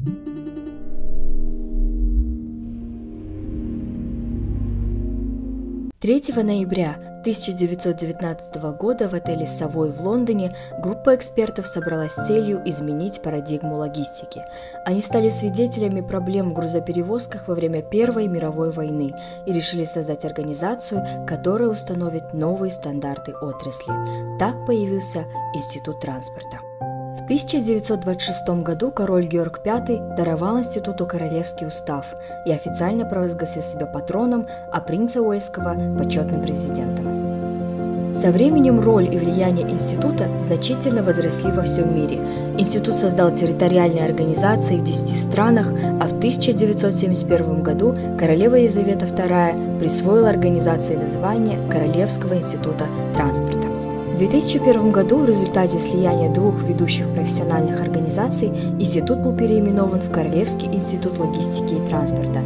3 ноября 1919 года в отеле «Совой» в Лондоне группа экспертов собралась с целью изменить парадигму логистики. Они стали свидетелями проблем в грузоперевозках во время Первой мировой войны и решили создать организацию, которая установит новые стандарты отрасли. Так появился Институт транспорта. В 1926 году король Георг V даровал институту Королевский устав и официально провозгласил себя патроном, а принца Уэльского – почетным президентом. Со временем роль и влияние института значительно возросли во всем мире. Институт создал территориальные организации в 10 странах, а в 1971 году королева Елизавета II присвоила организации название Королевского института транспорта. В 2001 году в результате слияния двух ведущих профессиональных организаций институт был переименован в Королевский институт логистики и транспорта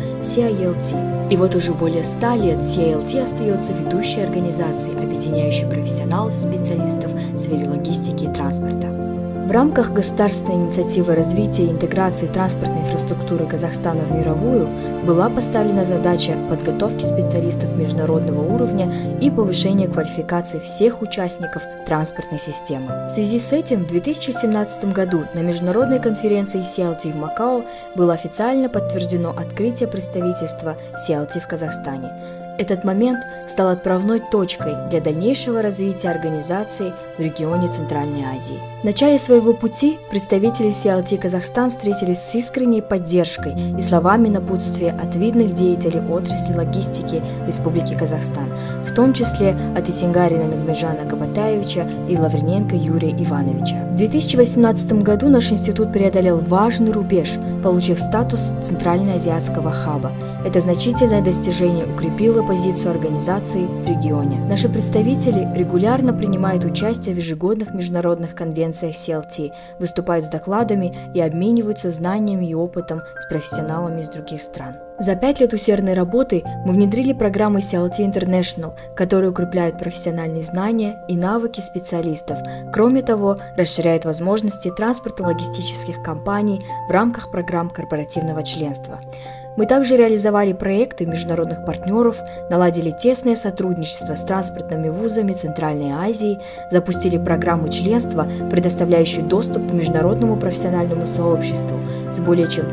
CILT. И вот уже более 100 лет CILT остается ведущей организацией, объединяющей профессионалов-специалистов в сфере логистики и транспорта. В рамках государственной инициативы развития и интеграции транспортной инфраструктуры Казахстана в мировую была поставлена задача подготовки специалистов международного уровня и повышения квалификации всех участников транспортной системы. В связи с этим в 2017 году на международной конференции CILT в Макао было официально подтверждено открытие представительства CILT в Казахстане. Этот момент стал отправной точкой для дальнейшего развития организации в регионе Центральной Азии. В начале своего пути представители CILT Казахстан встретились с искренней поддержкой и словами напутствия от видных деятелей отрасли логистики Республики Казахстан, в том числе от Исенгарина Нагмеджана Кабатаевича и Лавриненко Юрия Ивановича. В 2018 году наш институт преодолел важный рубеж, получив статус Центральноазиатского хаба. Это значительное достижение укрепило позицию организации в регионе. Наши представители регулярно принимают участие в ежегодных международных конвенциях CILT, выступают с докладами и обмениваются знаниями и опытом с профессионалами из других стран. За 5 лет усердной работы мы внедрили программы CILT International, которые укрепляют профессиональные знания и навыки специалистов. Кроме того, расширяют возможности транспортно-логистических компаний в рамках программ корпоративного членства. Мы также реализовали проекты международных партнеров, наладили тесное сотрудничество с транспортными вузами Центральной Азии, запустили программы членства, предоставляющие доступ к международному профессиональному сообществу с более чем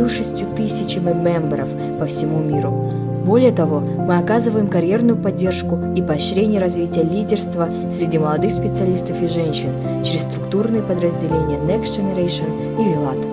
36 тысячами мемберов по всему миру. Более того, мы оказываем карьерную поддержку и поощрение развития лидерства среди молодых специалистов и женщин через структурные подразделения Next Generation и Вилат.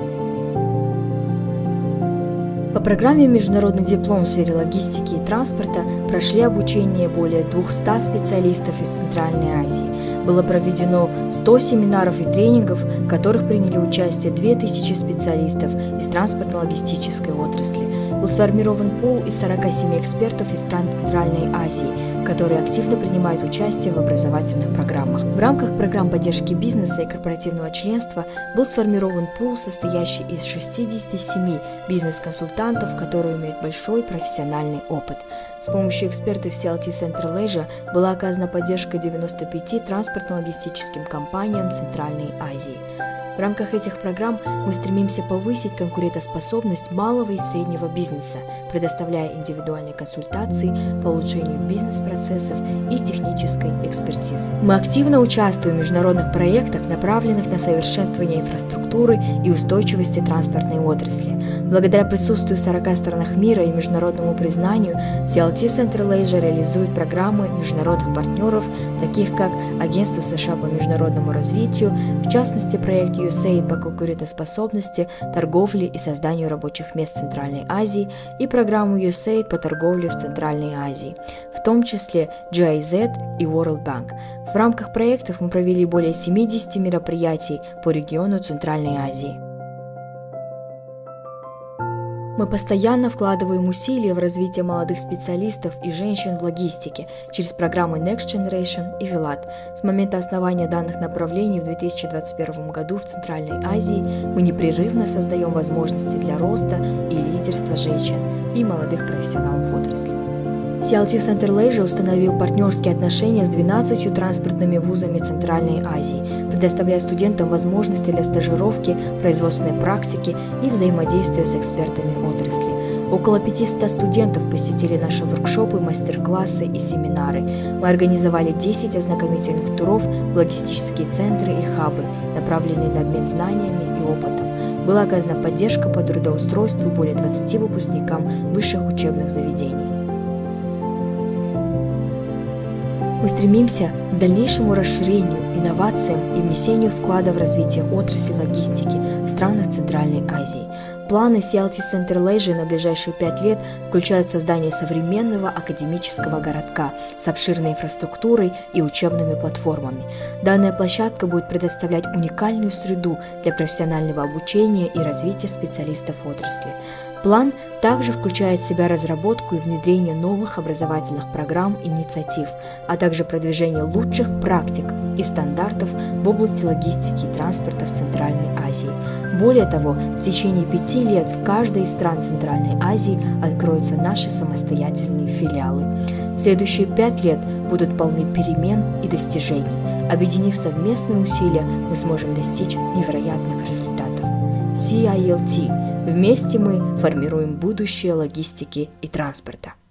По программе «Международный диплом» в сфере логистики и транспорта прошли обучение более 200 специалистов из Центральной Азии. Было проведено 100 семинаров и тренингов, в которых приняли участие 2000 специалистов из транспортно-логистической отрасли. Был сформирован пул из 47 экспертов из стран Центральной Азии, которые активно принимают участие в образовательных программах. В рамках программ поддержки бизнеса и корпоративного членства был сформирован пул, состоящий из 67 бизнес-консультантов, которые имеют большой профессиональный опыт. С помощью экспертов CILT Central Asia была оказана поддержка 95 транспортно-логистическим компаниям Центральной Азии. В рамках этих программ мы стремимся повысить конкурентоспособность малого и среднего бизнеса, предоставляя индивидуальные консультации по улучшению бизнес-процессов и технической экспертизы. Мы активно участвуем в международных проектах, направленных на совершенствование инфраструктуры и устойчивости транспортной отрасли. Благодаря присутствию в 40 странах мира и международному признанию, CILT Central Asia реализует программы международных партнеров, таких как Агентство США по международному развитию, в частности проект USAID по конкурентоспособности, торговле и созданию рабочих мест в Центральной Азии и программу USAID по торговле в Центральной Азии, в том числе GIZ и World Bank. В рамках проектов мы провели более 70 мероприятий по региону Центральной Азии. Мы постоянно вкладываем усилия в развитие молодых специалистов и женщин в логистике через программы Next Generation и Вилат. С момента основания данных направлений в 2021 году в Центральной Азии мы непрерывно создаем возможности для роста и лидерства женщин и молодых профессионалов в отрасли. CLT Center Leisure установил партнерские отношения с 12 транспортными вузами Центральной Азии, предоставляя студентам возможности для стажировки, производственной практики и взаимодействия с экспертами отрасли. Около 500 студентов посетили наши воркшопы, мастер-классы и семинары. Мы организовали 10 ознакомительных туров в логистические центры и хабы, направленные на обмен знаниями и опытом. Была оказана поддержка по трудоустройству более 20 выпускникам высших учебных заведений. Мы стремимся к дальнейшему расширению, инновациям и внесению вклада в развитие отрасли логистики в странах Центральной Азии. Планы CLT Center Leisure на ближайшие 5 лет включают создание современного академического городка с обширной инфраструктурой и учебными платформами. Данная площадка будет предоставлять уникальную среду для профессионального обучения и развития специалистов отрасли. План также включает в себя разработку и внедрение новых образовательных программ и инициатив, а также продвижение лучших практик и стандартов в области логистики и транспорта в Центральной Азии. Более того, в течение 5 лет в каждой из стран Центральной Азии откроются наши самостоятельные филиалы. Следующие 5 лет будут полны перемен и достижений. Объединив совместные усилия, мы сможем достичь невероятных результатов. CILT. Вместе мы формируем будущее логистики и транспорта.